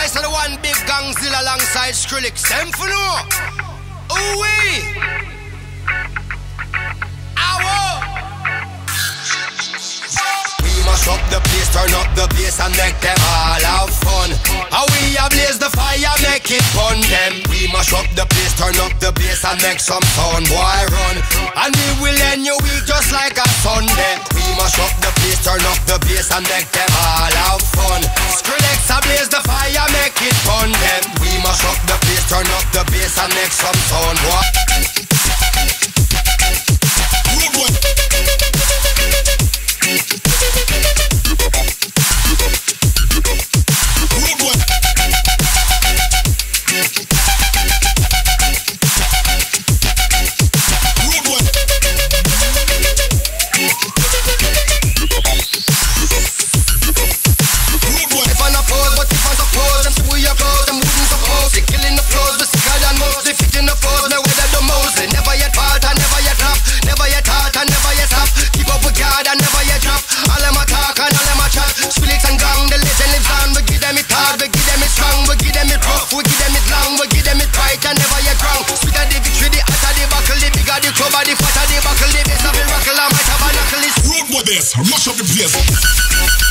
This is the one big gangzilla alongside Skrillex. Them for no. Ooh-wee. Mash up the place, turn up the bass and make them all have fun. How we ablaze the fire, make it fun them. We mash up the place, turn up the bass and make some sound, boy run. And we will end your week just like a Sunday. We mash up the place, turn up the bass and make them all have fun. Skrillex ablaze the fire, make it fun them. We mash up the place, turn up the bass and make some sound, boy. Mash up the place.